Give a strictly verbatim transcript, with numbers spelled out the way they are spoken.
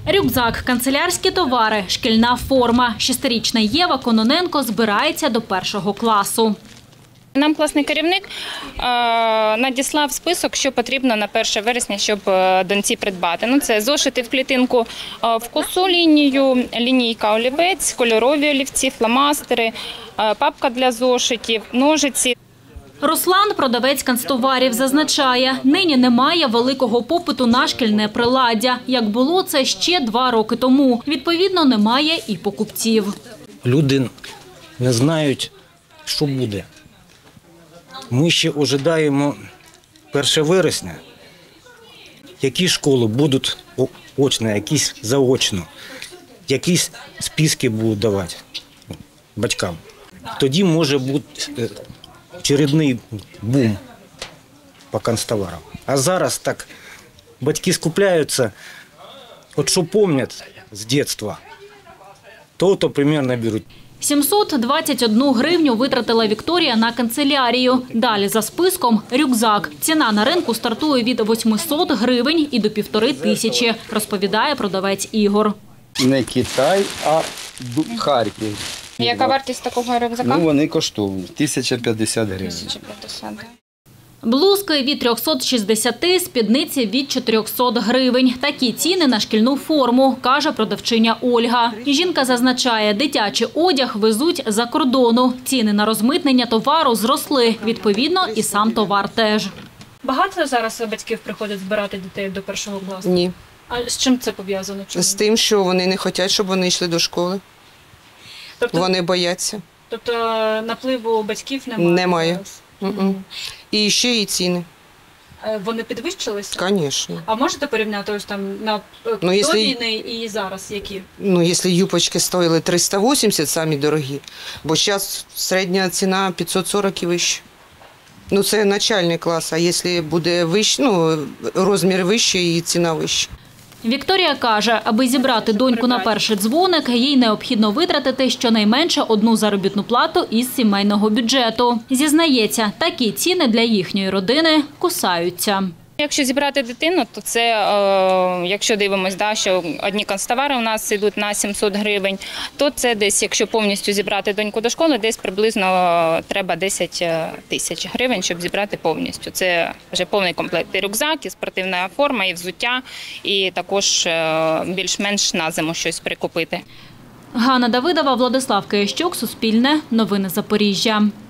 Рюкзак, канцелярські товари, шкільна форма. Шестирічна Єва Кононенко збирається до першого класу. Нам класний керівник надіслав список, що потрібно на перше вересня, щоб доньці придбати. Ну, це зошити в клітинку в косу лінію, лінійка олівець, кольорові олівці, фломастери, папка для зошитів, ножиці. Руслан, продавець канцтоварів, зазначає, нині немає великого попиту на шкільне приладдя. Як було це ще два роки тому. Відповідно, немає і покупців. Люди не знають, що буде. Ми ще очікуємо перше вересня, які школи будуть очно, якісь заочно, якісь списки будуть давати батькам. Тоді може бути очередний бум по канцтоварам. А зараз так батьки скупляються, от що пам'ятають з дитинства, то-то примерно беруть. сімсот двадцять одну гривню витратила Вікторія на канцелярію. Далі за списком – рюкзак. Ціна на ринку стартує від восьмисот гривень і до півтори тисячі, розповідає продавець Ігор. Не Китай, а Харків. Яка вартість такого рюкзака? Ну, вони коштовні – тисяча п'ятдесят гривень. тисяча п'ятдесят. Блузки від трьохсот шістдесяти, спідниці від чотирьохсот гривень. Такі ціни на шкільну форму, каже продавчиня Ольга. Жінка зазначає, дитячий одяг везуть за кордону. Ціни на розмитнення товару зросли. Відповідно, і сам товар теж. Багато зараз батьків приходять збирати дітей до першого класу? Ні. А з чим це пов'язано? З тим, що вони не хочуть, щоб вони йшли до школи. Тобто, вони бояться. Тобто напливу батьків немає? Немає. Mm-mm. І ще і ціни. Вони підвищилися? Звісно. А можете порівняти ось там на ну, до якщо... війни і зараз які? Ну, якщо юбочки стоїли триста вісімдесят, самі дорогі, бо зараз середня ціна п'ятсот сорок і вище. Ну, це начальний клас, а якщо буде вище, ну, розмір вищий і ціна вища. Вікторія каже, аби зібрати доньку на перший дзвоник, їй необхідно витратити щонайменше одну заробітну плату із сімейного бюджету. Зізнається, такі ціни для їхньої родини кусаються. Якщо зібрати дитину, то це, е, якщо дивимося, да, що одні канцтовари у нас йдуть на сімсот гривень, то це десь, якщо повністю зібрати доньку до школи, десь приблизно треба десять тисяч гривень, щоб зібрати повністю. Це вже повний комплект. І рюкзак, і спортивна форма, і взуття, і також е, більш-менш на зиму щось прикупити. Ганна Давидова, Владислав Киящук, Суспільне, Новини Запоріжжя.